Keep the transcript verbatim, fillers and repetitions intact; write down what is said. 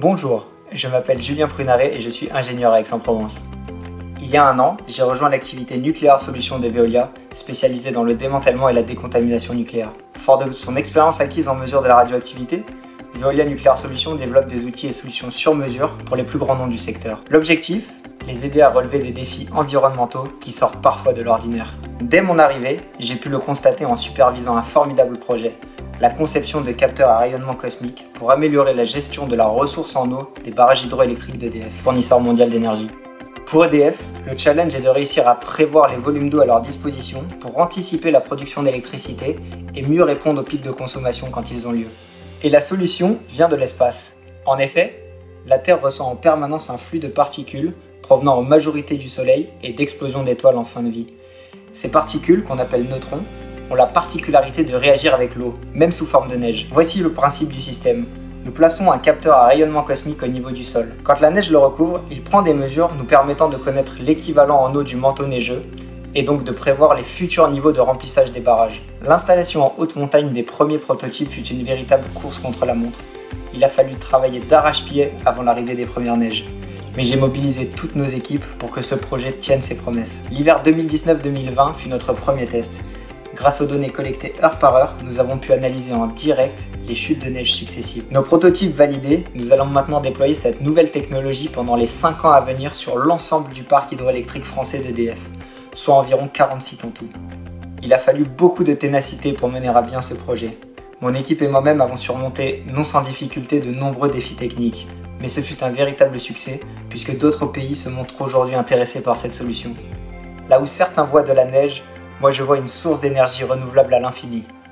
Bonjour, je m'appelle Julien Prunaret et je suis ingénieur à Aix-en-Provence. Il y a un an, j'ai rejoint l'activité Nuclear Solutions de Veolia, spécialisée dans le démantèlement et la décontamination nucléaire. Fort de son expérience acquise en mesure de la radioactivité, Veolia Nuclear Solutions développe des outils et solutions sur mesure pour les plus grands noms du secteur. L'objectif, les aider à relever des défis environnementaux qui sortent parfois de l'ordinaire. Dès mon arrivée, j'ai pu le constater en supervisant un formidable projet, la conception de capteurs à rayonnement cosmique pour améliorer la gestion de la ressource en eau des barrages hydroélectriques d'E D F, fournisseur mondial d'énergie. Pour E D F, le challenge est de réussir à prévoir les volumes d'eau à leur disposition pour anticiper la production d'électricité et mieux répondre aux pics de consommation quand ils ont lieu. Et la solution vient de l'espace. En effet, la Terre ressent en permanence un flux de particules provenant en majorité du Soleil et d'explosions d'étoiles en fin de vie. Ces particules, qu'on appelle neutrons, ont la particularité de réagir avec l'eau, même sous forme de neige. Voici le principe du système. Nous plaçons un capteur à rayonnement cosmique au niveau du sol. Quand la neige le recouvre, il prend des mesures nous permettant de connaître l'équivalent en eau du manteau neigeux et donc de prévoir les futurs niveaux de remplissage des barrages. L'installation en haute montagne des premiers prototypes fut une véritable course contre la montre. Il a fallu travailler d'arrache-pied avant l'arrivée des premières neiges. Mais j'ai mobilisé toutes nos équipes pour que ce projet tienne ses promesses. L'hiver deux mille dix-neuf deux mille vingt fut notre premier test. Grâce aux données collectées heure par heure, nous avons pu analyser en direct les chutes de neige successives. Nos prototypes validés, nous allons maintenant déployer cette nouvelle technologie pendant les cinq ans à venir sur l'ensemble du parc hydroélectrique français d'E D F, soit environ quarante sites en tout. Il a fallu beaucoup de ténacité pour mener à bien ce projet. Mon équipe et moi-même avons surmonté, non sans difficulté, de nombreux défis techniques. Mais ce fut un véritable succès, puisque d'autres pays se montrent aujourd'hui intéressés par cette solution. Là où certains voient de la neige, moi je vois une source d'énergie renouvelable à l'infini.